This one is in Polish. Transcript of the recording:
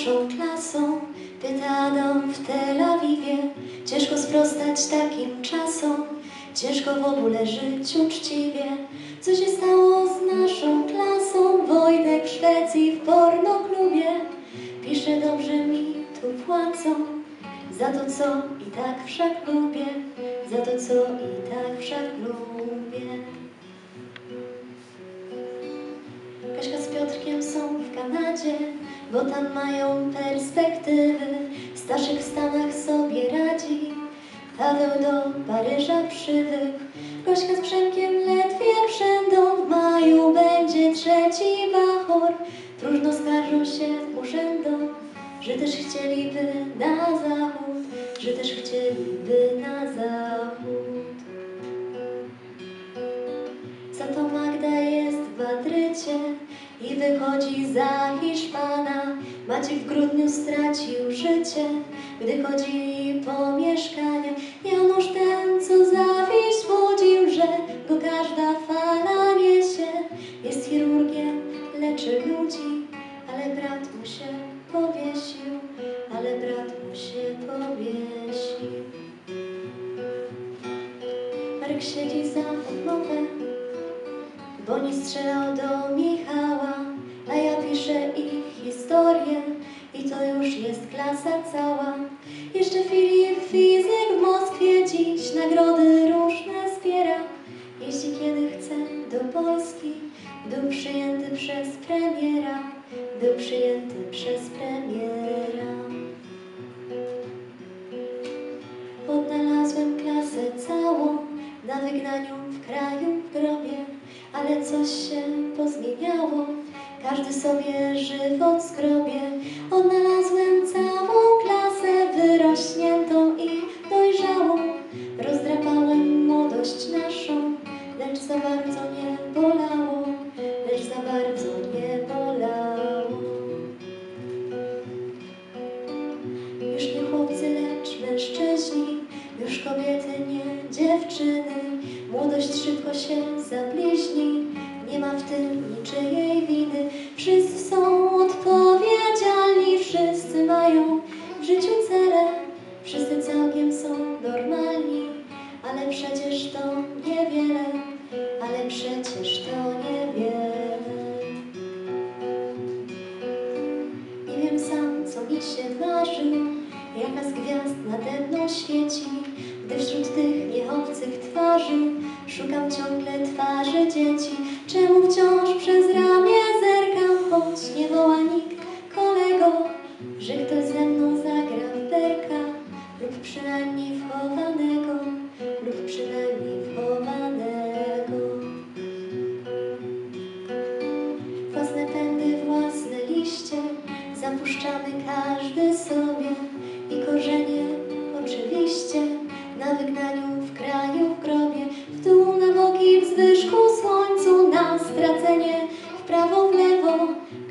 naszą klasą, pyta Adam w Tel Awiwie. Ciężko sprostać takim czasom, ciężko w ogóle żyć uczciwie. Co się stało z naszą klasą? Wojtek w Szwecji w pornoklubie. Pisze, dobrze mi tu płacą, za to co i tak wszak lubię, za to co i tak wszak lubię. Kaśka z Piotrkiem są w Kanadzie, bo tam mają perspektywy. Staszek w Stanach sobie radzi, Paweł do Paryża przywykł. Gośka z Przemkiem ledwie przędą, w maju będzie trzeci bachor. Próżno skarżą się urzędom, że też chcieliby na zachód, że też chcieliby na zachód. Za to Magda jest w Madrycie i wychodzi za Hiszpana. Maciek w grudniu stracił życie, gdy chodzili po mieszkaniach. Janusz ten, co zawiść budził, że go każda fala niesie. Jest chirurgiem, leczy ludzi, ale brat mu się powiesił, ale brat mu się powiesił. Marek siedzi za odmowę, bo nie strzelał do Michała, a ja piszę ich historię i to już jest klasa cała. Jeszcze Filip, fizyk w Moskwie, dziś nagrody różne zbiera. Jeździ kiedy chce do Polski, był przyjęty przez premiera, był przyjęty przez premiera. Odnalazłem klasę całą na wygnaniu w kraju w grobie, ale coś się pozmieniało, każdy sobie żywot zgrobie. Odnalazłem całą klasę wyrośniętą i dojrzałą. Rozdrapałem młodość naszą, lecz za bardzo nie bolało, lecz za bardzo nie bolało. Już nie chłopcy, lecz mężczyźni, już kobiety, nie dziewczyny. Młodość szybko się zabliźni, nie ma w tym niczyjej winy. Wszyscy są odpowiedzialni, wszyscy mają w życiu cele, wszyscy całkiem są normalni, ale przecież to niewiele, ale przecież to niewiele. Nie wiem sam, co mi się marzy, jaka z gwiazd nade mną świeci, gdy wśród tych nieobcych twarzy szukam ciągle twarzy dzieci. Czemu wciąż przez ramię zerkam, choć nie woła nikt kolego, że ktoś ze mną zagra w berka, lub przynajmniej wchowanego, lub przynajmniej wchowanego. Własne pędy, własne liście, zapuszczamy każdy sobie i korzenie oczywiście na wygnaniu w kraju w grobie. W dół na boki, w zwyżku słońcu, na stracenie w prawo w lewo,